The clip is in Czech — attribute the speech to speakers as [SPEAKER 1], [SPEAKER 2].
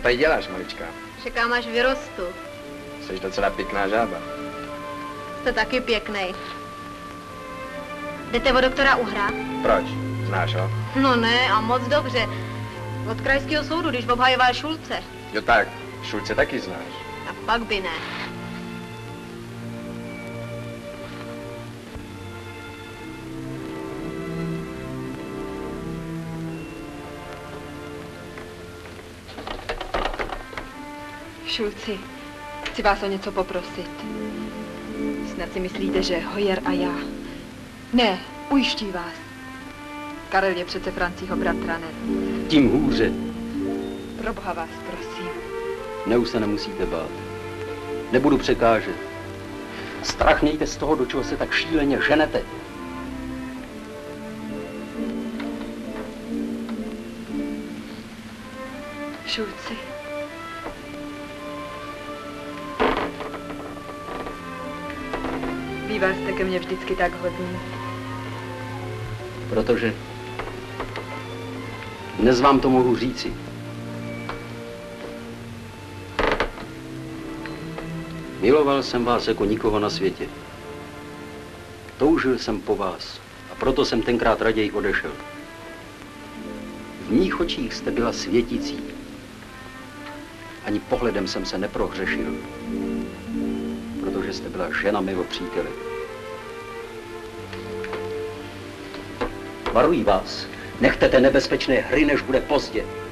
[SPEAKER 1] tady děláš, malička?
[SPEAKER 2] Čekám, až vyrostu.
[SPEAKER 1] Jsi docela pěkná žába.
[SPEAKER 2] Jste taky pěknej. Jdete o doktora Uhra?
[SPEAKER 1] Proč? Znáš ho?
[SPEAKER 2] No ne, a moc dobře. Od krajského soudu, když obhajoval Šulce.
[SPEAKER 1] Jo tak, Šulce taky znáš.
[SPEAKER 2] A pak by ne.
[SPEAKER 3] Šulci, chci vás o něco poprosit. Snad si myslíte, že Hojer a já... Ne, ujišťuji vás. Karel je přece Francího bratranem.
[SPEAKER 4] Tím hůře.
[SPEAKER 3] Proboha vás prosím.
[SPEAKER 4] Už se nemusíte bát. Nebudu překážet. Strach mějte z toho, do čeho se tak šíleně ženete.
[SPEAKER 3] Šulci. Býval jste ke mně vždycky tak hodný.
[SPEAKER 4] Protože dnes vám to mohu říci. Miloval jsem vás jako nikoho na světě. Toužil jsem po vás a proto jsem tenkrát raději odešel. V mých očích jste byla světící. Ani pohledem jsem se neprohřešil, protože jste byla žena mého přítele. Varuji vás, nechte té nebezpečné hry, než bude pozdě.